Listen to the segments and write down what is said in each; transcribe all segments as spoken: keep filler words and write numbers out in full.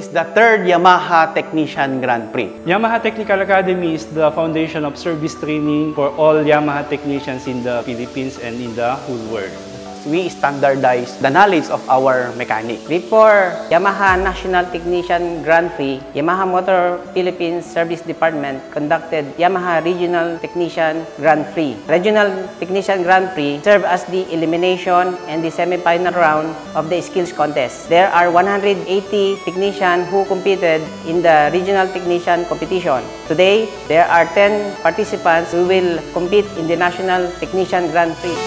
is the third Yamaha Technician Grand Prix. Yamaha Technical Academy is the foundation of service training for all Yamaha technicians in the Philippines and in the whole world. We standardize the knowledge of our mechanic. Before Yamaha National Technician Grand Prix, Yamaha Motor Philippines Service Department conducted Yamaha Regional Technician Grand Prix. Regional Technician Grand Prix served as the elimination and the semi-final round of the skills contest. There are one hundred eighty technicians who competed in the Regional Technician competition. Today, there are ten participants who will compete in the National Technician Grand Prix.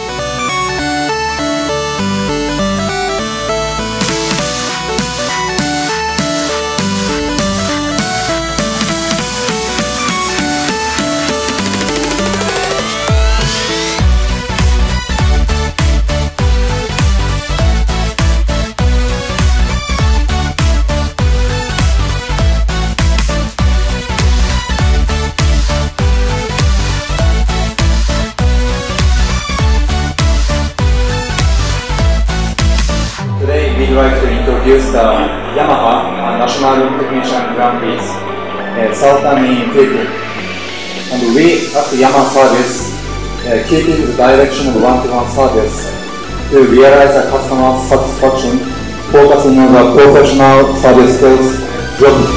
We'd like to introduce the Yamaha National Technician Grand Prix uh, Sultan in Prix. And we at the Yamaha service uh, keep it the direction of one-to-one service to realize the customer satisfaction, focusing on the professional service skills job.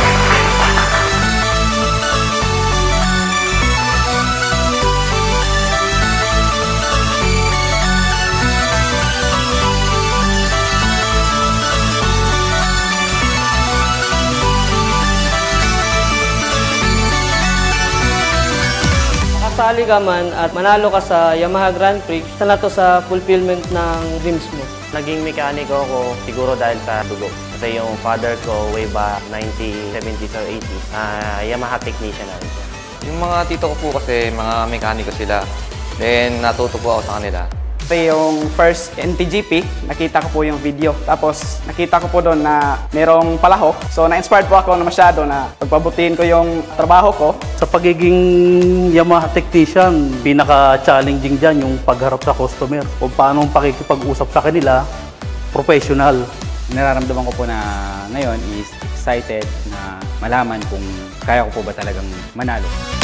Sali ka man at manalo ka sa Yamaha Grand Prix, isa na to sa fulfillment ng dreams mo. Naging mekaniko ako siguro dahil sa dugo. Kasi yung father ko way back nineteen seventies or eighties, uh, Yamaha technician na rin siya. Yung mga tito ko po kasi mga mekaniko sila. Then natuto po ako sa kanila. Kasi yung first N T G P, nakita ko po yung video. Tapos nakita ko po doon na merong palahok. So na-inspired po ako na masyado na pagpabutiin ko yung trabaho ko. Sa pagiging Yamaha technician, pinaka-challenging dyan yung pagharap sa customer. Kung paano pakikipag-usap sa kanila, professional. Nararamdaman ko po na ngayon is excited na malaman kung kaya ko po ba talagang manalo.